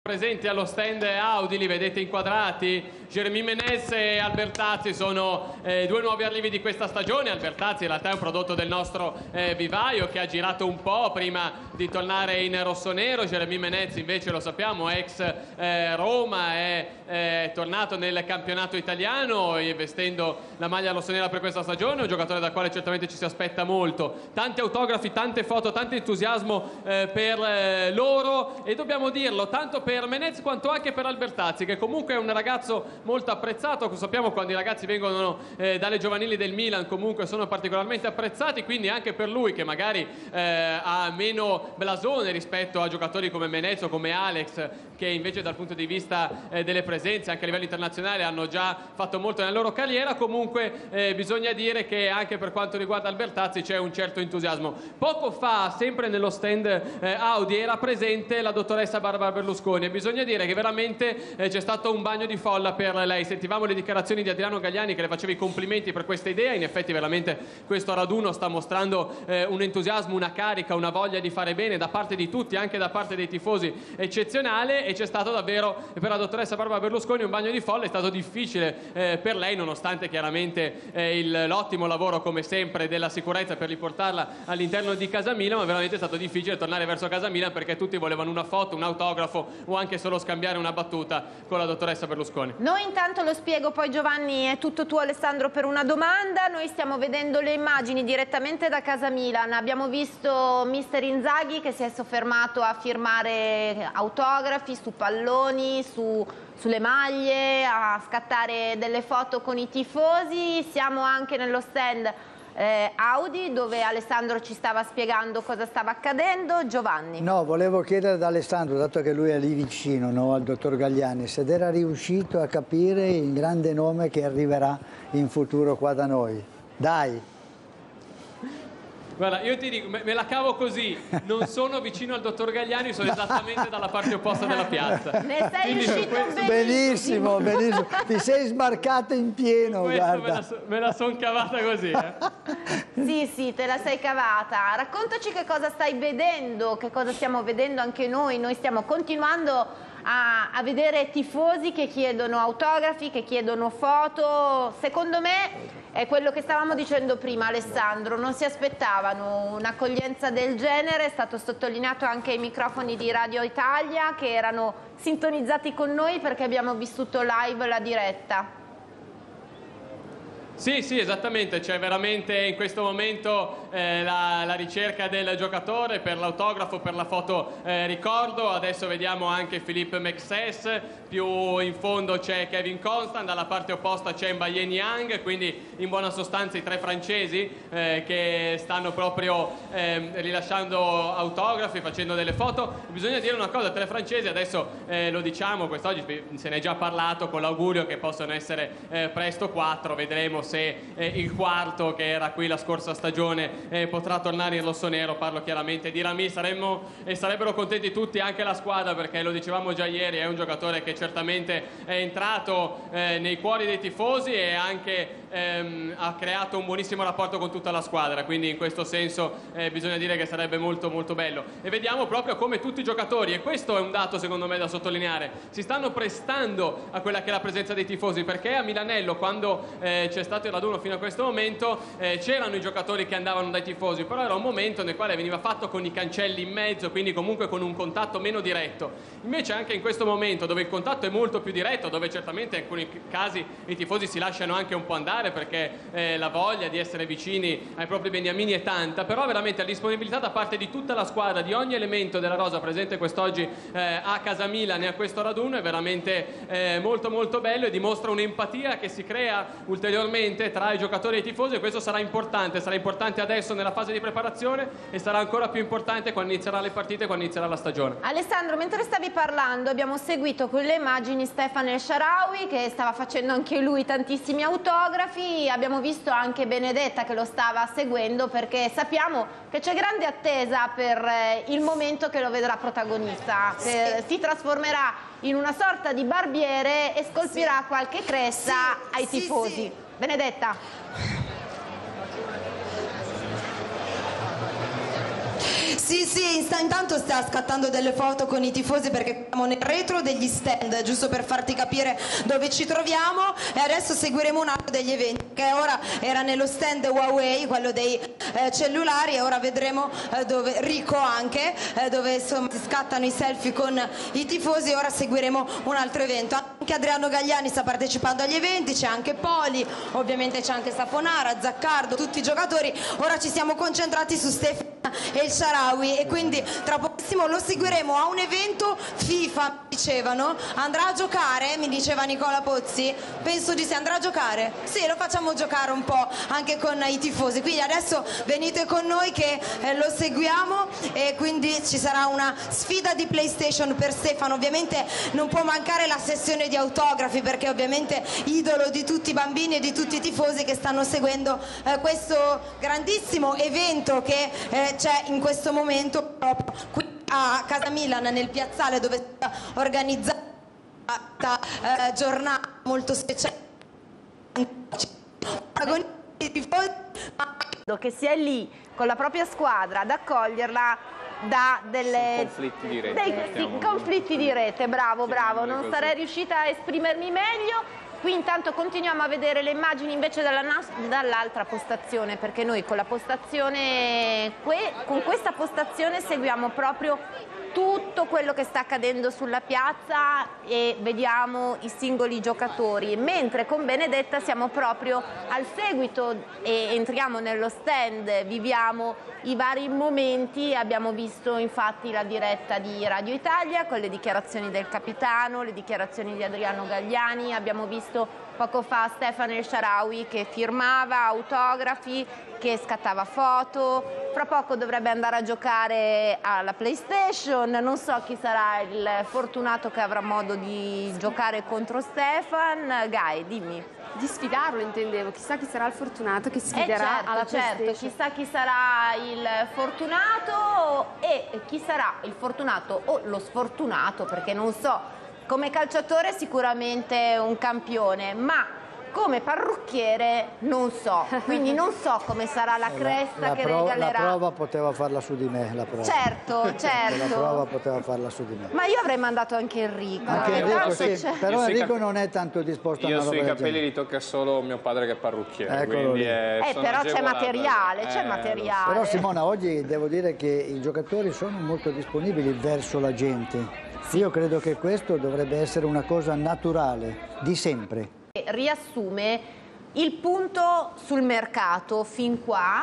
Presenti allo stand Audi, li vedete inquadrati. Jeremy Menez e Albertazzi sono due nuovi arrivi di questa stagione. Albertazzi in realtà è un prodotto del nostro vivaio che ha girato un po' prima di tornare in rossonero. Jeremy Menez invece, lo sappiamo, ex Roma, è tornato nel campionato italiano vestendo la maglia rossonera per questa stagione, un giocatore dal quale certamente ci si aspetta molto. Tanti autografi, tante foto, tanto entusiasmo per loro, e dobbiamo dirlo, tanto per Menez quanto anche per Albertazzi, che comunque è un ragazzo molto apprezzato. Sappiamo, quando i ragazzi vengono dalle giovanili del Milan, comunque sono particolarmente apprezzati, quindi anche per lui, che magari ha meno blasone rispetto a giocatori come Menez o come Alex, che invece dal punto di vista delle presenze anche a livello internazionale hanno già fatto molto nella loro carriera, comunque bisogna dire che anche per quanto riguarda Albertazzi c'è un certo entusiasmo. Poco fa, sempre nello stand Audi, era presente la dottoressa Barbara Berlusconi, e bisogna dire che veramente c'è stato un bagno di folla per lei. Sentivamo le dichiarazioni di Adriano Galliani, che le faceva i complimenti per questa idea. In effetti veramente questo raduno sta mostrando un entusiasmo, una carica, una voglia di fare bene da parte di tutti, anche da parte dei tifosi, eccezionale, e c'è stato davvero per la dottoressa Barbara Berlusconi un bagno di folla. È stato difficile per lei, nonostante chiaramente l'ottimo lavoro come sempre della sicurezza per riportarla all'interno di Casa Milan, ma veramente è stato difficile tornare verso Casa Milan, perché tutti volevano una foto, un autografo o anche solo scambiare una battuta con la dottoressa Berlusconi. Noi intanto lo spiego, poi Giovanni è tutto tuo, Alessandro, per una domanda. Noi stiamo vedendo le immagini direttamente da Casa Milan. Abbiamo visto mister Inzaghi che si è soffermato a firmare autografi su palloni, sulle maglie, a scattare delle foto con i tifosi. Siamo anche nello stand Audi, dove Alessandro ci stava spiegando cosa stava accadendo. Giovanni. No, volevo chiedere ad Alessandro, dato che lui è lì vicino, no, al dottor Galliani, se era riuscito a capire il grande nome che arriverà in futuro qua da noi. Dai! Guarda, io ti dico, me la cavo così, non sono vicino al dottor Galliani, sono esattamente dalla parte opposta della piazza. Ne sei uscito benissimo, benissimo, ti sei smarcato in pieno, guarda. Me la son cavata così. Sì, te la sei cavata. Raccontaci che cosa stai vedendo, che cosa stiamo vedendo anche noi. Noi stiamo continuando a vedere tifosi che chiedono autografi, che chiedono foto. Secondo me è quello che stavamo dicendo prima, Alessandro, non si aspettavano un'accoglienza del genere. È stato sottolineato anche ai microfoni di Radio Italia, che erano sintonizzati con noi perché abbiamo vissuto live la diretta. Sì, esattamente, c'è veramente in questo momento la ricerca del giocatore per l'autografo, per la foto ricordo. Adesso vediamo anche Philippe Mexes, più in fondo c'è Kevin Constant, dalla parte opposta c'è Mbaye Niang, quindi in buona sostanza i tre francesi che stanno proprio rilasciando autografi, facendo delle foto. Bisogna dire una cosa, tre francesi, adesso lo diciamo, quest'oggi se ne è già parlato, con l'augurio che possano essere presto quattro. Vedremo se il quarto, che era qui la scorsa stagione, potrà tornare in rossonero. Parlo chiaramente di Rami. Sarebbero contenti tutti, anche la squadra, perché lo dicevamo già ieri, è un giocatore che certamente è entrato nei cuori dei tifosi e anche ha creato un buonissimo rapporto con tutta la squadra, quindi in questo senso bisogna dire che sarebbe molto molto bello. E vediamo proprio come tutti i giocatori, e questo è un dato secondo me da sottolineare, si stanno prestando a quella che è la presenza dei tifosi, perché a Milanello, quando c'è stato il raduno fino a questo momento, c'erano i giocatori che andavano dai tifosi, però era un momento nel quale veniva fatto con i cancelli in mezzo, quindi comunque con un contatto meno diretto. Invece anche in questo momento, dove il contatto è molto più diretto, dove certamente in alcuni casi i tifosi si lasciano anche un po' andare, perché la voglia di essere vicini ai propri beniamini è tanta, però veramente la disponibilità da parte di tutta la squadra, di ogni elemento della rosa presente quest'oggi a Casa Milan e a questo raduno, è veramente molto molto bello, e dimostra un'empatia che si crea ulteriormente tra i giocatori e i tifosi, e questo sarà importante adesso nella fase di preparazione, e sarà ancora più importante quando inizierà le partite, quando inizierà la stagione. Alessandro, mentre stavi parlando abbiamo seguito con le immagini Stefano El Shaarawy, che stava facendo anche lui tantissimi autografi. Abbiamo visto anche Benedetta che lo stava seguendo, perché sappiamo che c'è grande attesa per il momento che lo vedrà protagonista. Si trasformerà in una sorta di barbiere e scolpirà qualche cresta ai tifosi. Benedetta. Sì, intanto sta scattando delle foto con i tifosi perché siamo nel retro degli stand, giusto per farti capire dove ci troviamo, e adesso seguiremo un altro degli eventi che ora era nello stand Huawei, quello dei cellulari, e ora vedremo dove Rico anche, dove insomma si scattano i selfie con i tifosi. Ora seguiremo un altro evento. Anche Adriano Galliani sta partecipando agli eventi, c'è anche Poli, ovviamente c'è anche Saponara, Zaccardo, tutti i giocatori. Ora ci siamo concentrati su Stefano e il Shaarawy, e quindi tra pochissimo lo seguiremo a un evento FIFA, mi dicevano. Andrà a giocare, mi diceva Nicola Pozzi, penso di sì. Andrà a giocare? Sì, lo facciamo giocare un po' anche con i tifosi, quindi adesso venite con noi che lo seguiamo, e quindi ci sarà una sfida di PlayStation per Stefano. Ovviamente non può mancare la sessione di autografi, perché ovviamente idolo di tutti i bambini e di tutti i tifosi che stanno seguendo questo grandissimo evento che c'è in questo momento proprio qui a Casa Milan, nel piazzale dove si sta organizzando questa giornata molto speciale. Che si è lì con la propria squadra ad accoglierla da dei conflitti di rete. Bravo, non sarei riuscita a esprimermi meglio. Qui intanto continuiamo a vedere le immagini invece dall'altra postazione, perché noi con questa postazione seguiamo proprio tutto quello che sta accadendo sulla piazza e vediamo i singoli giocatori, mentre con Benedetta siamo proprio al seguito e entriamo nello stand, viviamo i vari momenti. Abbiamo visto infatti la diretta di Radio Italia con le dichiarazioni del capitano, le dichiarazioni di Adriano Galliani, abbiamo visto poco fa Stefano El Shaarawy che firmava autografi, che scattava foto. Fra poco dovrebbe andare a giocare alla PlayStation, non so chi sarà il fortunato che avrà modo di giocare contro Stefan. Gai, dimmi. Di sfidarlo intendevo, chissà chi sarà il fortunato che sfiderà alla PlayStation. Chissà chi sarà il fortunato e chi sarà il fortunato o lo sfortunato, perché non so. Come calciatore sicuramente un campione, ma come parrucchiere non so, quindi non so come sarà la cresta che regalerà. La prova poteva farla su di me, la prova. Certo. La prova poteva farla su di me. Ma io avrei mandato anche Enrico. Anche Enrico sì, però Enrico non è tanto disposto a una roba. Io sui capelli li tocca solo mio padre che è parrucchiere. Eccolo lì. Però c'è materiale, Però Simona, oggi devo dire che i giocatori sono molto disponibili verso la gente. Io credo che questo dovrebbe essere una cosa naturale, di sempre. Riassume il punto sul mercato fin qua.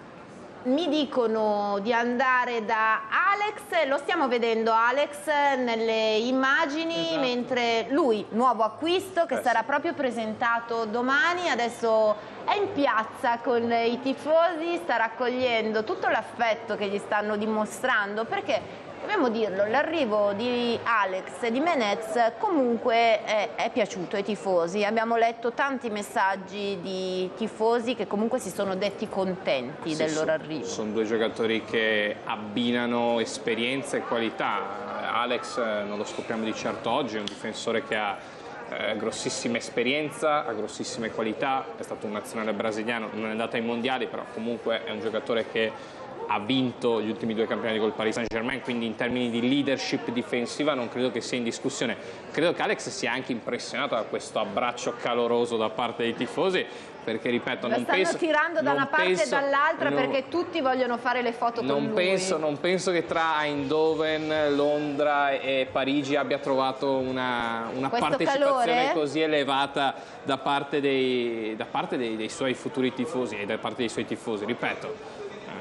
Mi dicono di andare da Alex, lo stiamo vedendo Alex nelle immagini, esatto. Mentre lui, nuovo acquisto che sarà proprio presentato domani, adesso è in piazza con i tifosi, sta raccogliendo tutto l'affetto che gli stanno dimostrando, perché dobbiamo dirlo, l'arrivo di Alex e di Menez comunque è piaciuto ai tifosi. Abbiamo letto tanti messaggi di tifosi che comunque si sono detti contenti del loro arrivo. Sono due giocatori che abbinano esperienza e qualità. Alex non lo scopriamo di certo oggi, è un difensore che ha grossissima esperienza, ha grossime qualità, è stato un nazionale brasiliano, non è andato ai mondiali, però comunque è un giocatore che ha vinto gli ultimi 2 campionati col Paris Saint-Germain, quindi in termini di leadership difensiva non credo che sia in discussione. Credo che Alex sia anche impressionato da questo abbraccio caloroso da parte dei tifosi, perché ripeto, non penso... stanno tirando da una parte e dall'altra perché tutti vogliono fare le foto con lui. Non penso che tra Eindhoven, Londra e Parigi abbia trovato una partecipazione così elevata da parte dei suoi futuri tifosi e da parte dei suoi tifosi, ripeto.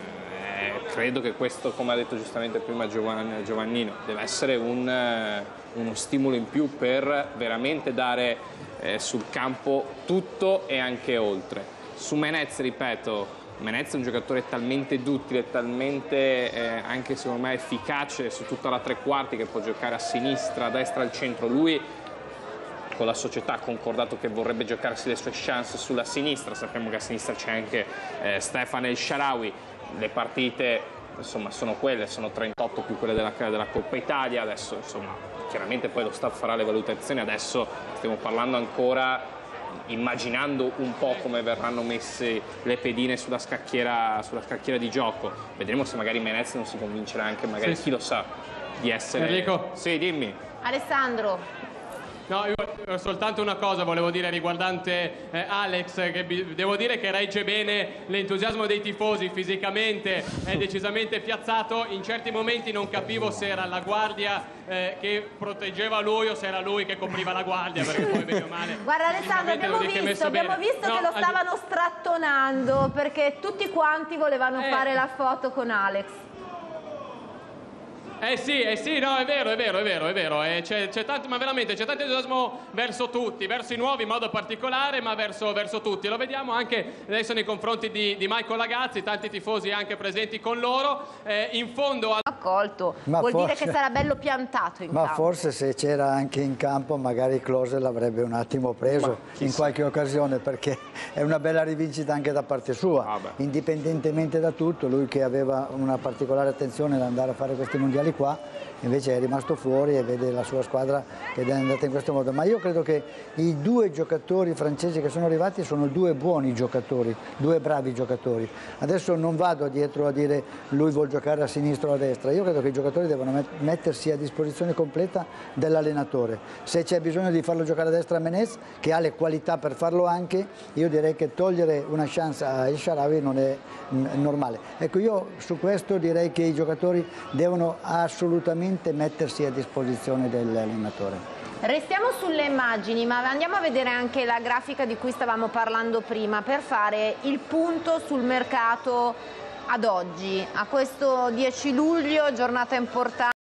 Credo che questo, come ha detto giustamente prima Giovannino, deve essere uno stimolo in più per veramente dare sul campo tutto e anche oltre. Su Menez, ripeto, Menez è un giocatore talmente duttile, talmente anche secondo me efficace su tutta la tre quarti, che può giocare a sinistra, a destra, al centro. Lui con la società ha concordato che vorrebbe giocarsi le sue chance sulla sinistra. Sappiamo che a sinistra c'è anche Stefano El Shaarawy. Le partite insomma sono quelle, sono 38 più quelle della Coppa Italia. Adesso insomma chiaramente poi lo staff farà le valutazioni, adesso stiamo parlando ancora immaginando un po' come verranno messe le pedine sulla scacchiera di gioco. Vedremo se magari Menez non si convincerà anche, magari chi lo sa, di essere... Enrico? Sì, dimmi. Alessandro. No, io soltanto una cosa volevo dire riguardante Alex, che devo dire che regge bene l'entusiasmo dei tifosi, fisicamente è decisamente piazzato. In certi momenti non capivo se era la guardia che proteggeva lui o se era lui che copriva la guardia, perché poi bene o male. Guarda Alessandro, abbiamo visto che lo stavano strattonando perché tutti quanti volevano fare la foto con Alex. Sì, no, è vero. C'è tanto, ma veramente c'è tanto entusiasmo verso tutti, verso i nuovi in modo particolare, ma verso tutti. Lo vediamo anche adesso nei confronti di Michael Lagazzi, tanti tifosi anche presenti con loro. In fondo accolto, vuol dire che sarà bello piantato in campo. Ma forse se c'era anche in campo magari Klose l'avrebbe un attimo preso in qualche occasione, perché è una bella rivincita anche da parte sua, indipendentemente da tutto. Lui che aveva una particolare attenzione ad andare a fare questi mondiali qua, invece è rimasto fuori e vede la sua squadra che è andata in questo modo. Ma io credo che i due giocatori francesi che sono arrivati sono due buoni giocatori, due bravi giocatori. Adesso non vado dietro a dire lui vuol giocare a sinistra o a destra. Io credo che i giocatori devono mettersi a disposizione completa dell'allenatore. Se c'è bisogno di farlo giocare a destra a Menez, che ha le qualità per farlo anche, io direi che togliere una chance a El Shaarawy non è normale. Ecco, io su questo direi che i giocatori devono assolutamente mettersi a disposizione dell'allenatore. Restiamo sulle immagini, ma andiamo a vedere anche la grafica di cui stavamo parlando prima per fare il punto sul mercato ad oggi, a questo 10 luglio, giornata importante.